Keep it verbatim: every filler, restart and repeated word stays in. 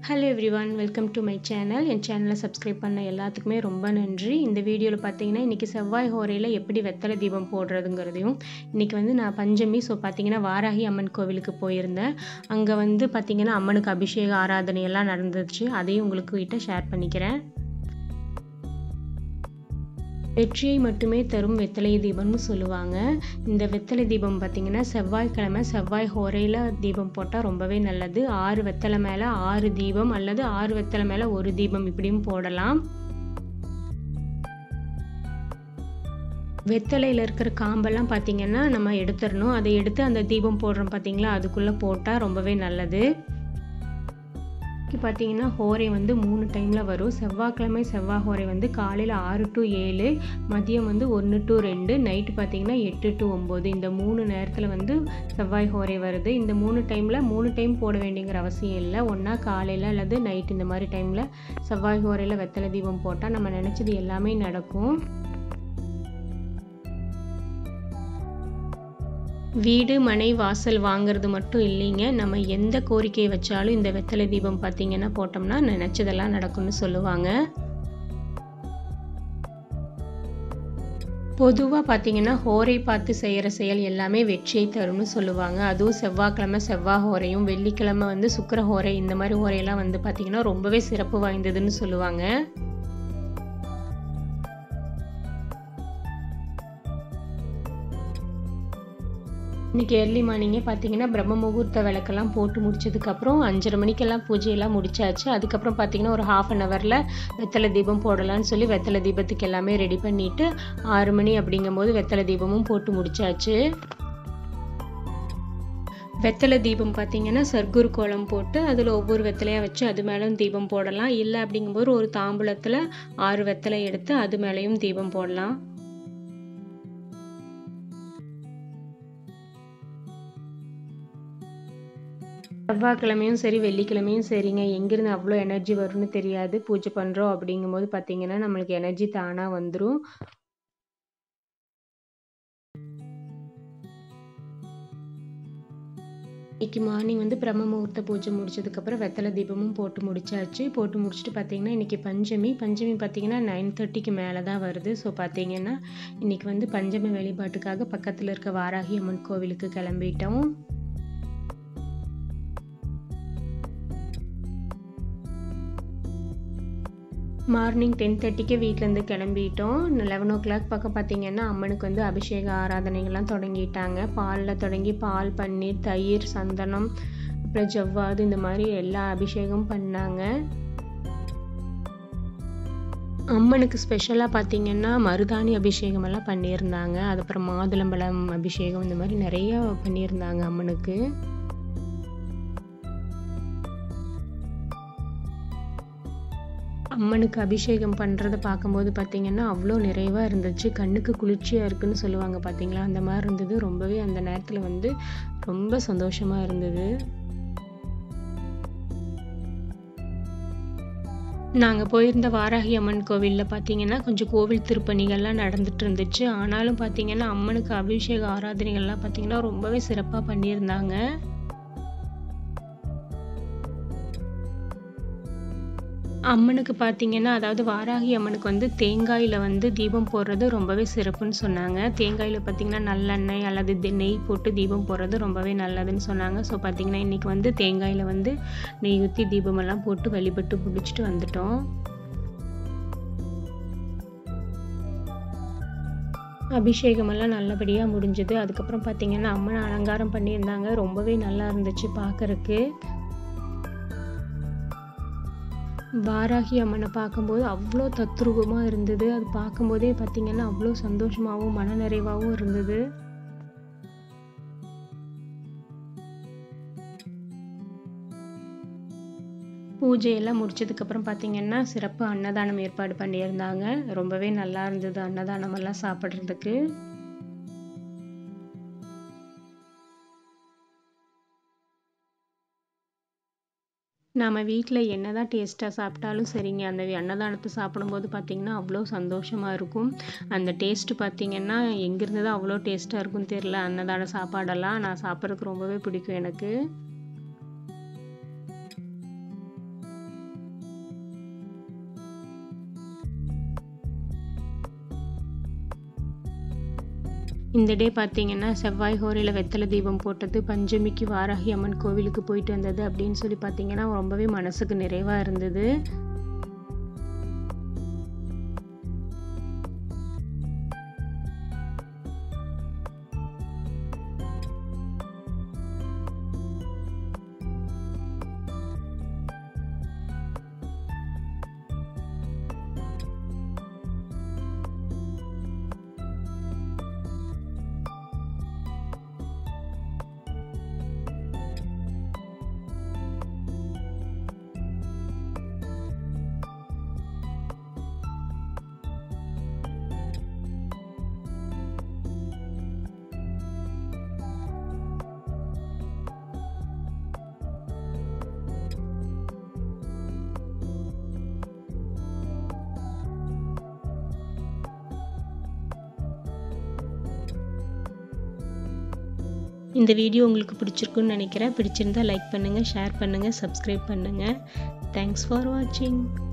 Hello everyone, welcome to my channel. என் சேனலை subscribe பண்ண எல்லாத்துக்குமே ரொம்ப நன்றி. இந்த வீடியோவில் பார்த்தீங்கன்னா இன்றைக்கி செவ்வாய் ஹோரையில் எப்படி வெத்தலை தீபம் போடுறதுங்கிறதையும், இன்றைக்கி வந்து நான் பஞ்சமி, ஸோ பார்த்தீங்கன்னா வாராகி அம்மன் கோவிலுக்கு போயிருந்தேன். அங்கே வந்து பார்த்தீங்கன்னா அம்மனுக்கு அபிஷேக ஆராதனையெல்லாம் நடந்துச்சு. அதையும் உங்களுக்கு கிட்ட ஷேர் பண்ணிக்கிறேன். வெற்றியை மட்டுமே தரும் வெத்தலை தீபம்னு சொல்லுவாங்க. இந்த வெத்தலை தீபம் பார்த்திங்கன்னா செவ்வாய்க்கிழமை செவ்வாய் ஹோரையில் தீபம் போட்டால் ரொம்பவே நல்லது. ஆறு வெத்தலை மேலே ஆறு தீபம் அல்லது ஆறு வெத்தலை மேலே ஒரு தீபம் இப்படியும் போடலாம். வெத்தலையில் இருக்கிற காம்பெல்லாம் பார்த்திங்கன்னா நம்ம எடுத்துடணும். அதை எடுத்து அந்த தீபம் போடுறோம் பார்த்திங்களா, அதுக்குள்ளே போட்டால் ரொம்பவே நல்லது. பார்த்தீங்கன்னா ஹோரை வந்து மூணு டைமில் வரும். செவ்வாய்க்கிழமை செவ்வாய் ஹோரை வந்து காலையில் ஆறு டு ஏழு, மதியம் வந்து ஒன்று டு ரெண்டு, நைட்டு பார்த்தீங்கன்னா எட்டு டு ஒம்பது. இந்த மூணு நேரத்தில் வந்து செவ்வாய் ஹோரை வருது. இந்த மூணு டைமில் மூணு டைம் போட வேண்டியங்கிற அவசியம் இல்லை. ஒன்றா காலையில் அல்லது நைட் இந்த மாதிரி டைமில் செவ்வாய் ஹோரையில் வெத்தலை தீபம் போட்டால் நம்ம நினச்சது எல்லாமே நடக்கும். வீடு மனை வாசல் வாங்கிறது மட்டும் இல்லைங்க, நம்ம எந்த கோரிக்கையை வச்சாலும் இந்த வெத்தலை தீபம் பார்த்தீங்கன்னா போட்டோம்னா நினச்சதெல்லாம் நடக்கும்னு சொல்லுவாங்க. பொதுவாக பார்த்தீங்கன்னா ஹோரை பார்த்து செய்கிற செயல் எல்லாமே வெற்றியை தரும்னு சொல்லுவாங்க. அதுவும் செவ்வாய்க்கிழமை செவ்வாய் ஹோரையும், வெள்ளிக்கிழமை வந்து சுக்கிர ஹோரை, இந்த மாதிரி ஹோரையெல்லாம் வந்து பார்த்திங்கன்னா ரொம்பவே சிறப்பு வாய்ந்ததுன்னு சொல்லுவாங்க. இன்றைக்கி ஏர்லி மார்னிங்கே பார்த்தீங்கன்னா பிரம்ம முகூர்த்த விளக்கெல்லாம் போட்டு முடிச்சதுக்கப்புறம் அஞ்சரை மணிக்கெல்லாம் பூஜையெல்லாம் முடிச்சாச்சு. அதுக்கப்புறம் பார்த்தீங்கன்னா ஒரு ஹாஃப் அன் ஹவரில் வெத்தலை தீபம் போடலான்னு சொல்லி வெத்தலை தீபத்துக்கு எல்லாமே ரெடி பண்ணிவிட்டு ஆறு மணி அப்படிங்கும்போது வெத்தலை தீபமும் போட்டு முடிச்சாச்சு. வெத்தலை தீபம் பார்த்தீங்கன்னா சர்க்குரு கோலம் போட்டு அதில் ஒவ்வொரு வெத்தலையாக வச்சு அது மேலேயும் தீபம் போடலாம். இல்லை அப்படிங்கும்போது ஒரு தாம்பூலத்தில் ஆறு வெத்தலை எடுத்து அது மேலேயும் தீபம் போடலாம். செவ்வாய்க்கிழமையும் சரி வெள்ளிக்கிழமையும் சரிங்க, எங்கேருந்து அவ்வளோ எனர்ஜி வரும்னு தெரியாது. பூஜை பண்ணுறோம் அப்படிங்கும்போது பார்த்தீங்கன்னா நம்மளுக்கு எனர்ஜி தானாக வந்துடும். இன்னைக்கு மார்னிங் வந்து பிரம்ம முகூர்த்த பூஜை முடிச்சதுக்கப்புறம் வெத்தலை தீபமும் போட்டு முடிச்சாச்சு. போட்டு முடிச்சுட்டு பார்த்தீங்கன்னா இன்றைக்கி பஞ்சமி. பஞ்சமி பார்த்தீங்கன்னா நைன் தேர்ட்டிக்கு மேலே தான் வருது. ஸோ பார்த்தீங்கன்னா இன்றைக்கி வந்து பஞ்சமி வழிபாட்டுக்காக பக்கத்தில் இருக்க வாராகி அம்மன் கோவிலுக்கு கிளம்பிட்டோம். மார்னிங் டென் தேர்ட்டிக்கு வீட்டிலேருந்து கிளம்பிட்டோம். லெவன் ஓ கிளாக் பக்கம் பார்த்தீங்கன்னா அம்மனுக்கு வந்து அபிஷேக ஆராதனைகள்லாம் தொடங்கிட்டாங்க. பாலில் தொடங்கி பால், பன்னீர், தயிர், சந்தனம், அப்புறம் ஜவ்வாது, இந்த மாதிரி எல்லா அபிஷேகமும் பண்ணாங்க. அம்மனுக்கு ஸ்பெஷலாக பார்த்தீங்கன்னா மருதாணி அபிஷேகமெல்லாம் பண்ணியிருந்தாங்க. அதுக்கப்புறம் மாதுளம்பழம் அபிஷேகம், இந்த மாதிரி நிறையா பண்ணியிருந்தாங்க அம்மனுக்கு. அம்மனுக்கு அபிஷேகம் பண்ணுறதை பார்க்கும்போது பார்த்திங்கன்னா அவ்வளோ நிறைவாக இருந்துச்சு. கண்ணுக்கு குளிர்ச்சியாக இருக்குதுன்னு சொல்லுவாங்க பார்த்தீங்களா, அந்த மாதிரி இருந்தது. ரொம்பவே அந்த நேரத்தில் வந்து ரொம்ப சந்தோஷமாக இருந்தது. நாங்கள் போயிருந்த வாராகி அம்மன் கோவிலில் பார்த்தீங்கன்னா கொஞ்சம் கோவில் திருப்பணிகள்லாம் நடந்துட்டு இருந்துச்சு. ஆனாலும் பார்த்தீங்கன்னா அம்மனுக்கு அபிஷேக ஆராதனைகள்லாம் பார்த்தீங்கன்னா ரொம்பவே சிறப்பாக பண்ணியிருந்தாங்க. அம்மனுக்கு பார்த்தீங்கன்னா அதாவது வாராகி அம்மனுக்கு வந்து தேங்காயில் வந்து தீபம் போடுறது ரொம்பவே சிறப்புன்னு சொன்னாங்க. தேங்காயில் பார்த்தீங்கன்னா நல்லெண்ணெய் அல்லது நெய் போட்டு தீபம் போடுறது ரொம்பவே நல்லதுன்னு சொன்னாங்க. ஸோ பார்த்தீங்கன்னா இன்றைக்கி வந்து தேங்காயில் வந்து நெய் ஊற்றி தீபமெல்லாம் போட்டு வழிபட்டு முடிச்சுட்டு வந்துட்டோம். அபிஷேகமெல்லாம் நல்லபடியாக முடிஞ்சது. அதுக்கப்புறம் பார்த்தீங்கன்னா அம்மனை அலங்காரம் பண்ணியிருந்தாங்க. ரொம்பவே நல்லா இருந்துச்சு பார்க்குறக்கு. வாராகி அம்மனை பார்க்கும்போது அவ்வளோ தத்ரூபமாக இருந்தது. அது பார்க்கும்போதே பார்த்திங்கன்னா அவ்வளோ சந்தோஷமாகவும் மனநிறைவாகவும் இருந்தது. பூஜையெல்லாம் முடிச்சதுக்கப்புறம் பார்த்திங்கன்னா சிறப்பு அன்னதானம் ஏற்பாடு பண்ணியிருந்தாங்க. ரொம்பவே நல்லா இருந்தது அன்னதானமெல்லாம் சாப்பிட்றதுக்கு. நம்ம வீட்டில் என்ன தான் டேஸ்ட்டாக சாப்பிட்டாலும் சரிங்க, அந்த அன்னதானத்தை சாப்பிடும்போது பார்த்திங்கன்னா அவ்வளோ சந்தோஷமாக இருக்கும். அந்த டேஸ்ட்டு பார்த்திங்கன்னா எங்கேருந்து தான் அவ்வளோ டேஸ்ட்டாக இருக்கும்னு தெரில. அன்னதான சாப்பாடெல்லாம் நான் சாப்பிட்றதுக்கு ரொம்பவே பிடிக்கும் எனக்கு. இந்த டே பார்த்தீங்கன்னா செவ்வாய் ஹோரையில் வெத்தலை தீபம் போட்டது, பஞ்சமிக்கு வாராகி அம்மன் கோவிலுக்கு போயிட்டு வந்தது அப்படின்னு சொல்லி பார்த்தீங்கன்னா ரொம்பவே மனசுக்கு நிறைவாக இருந்தது. இந்த வீடியோ உங்களுக்கு பிடிச்சிருக்குன்னு நினைக்கிறேன். பிடிச்சிருந்தா லைக் பண்ணுங்கள், ஷேர் பண்ணுங்கள், சப்ஸ்கிரைப் பண்ணுங்கள். தேங்க்ஸ் ஃபார் வாட்சிங்.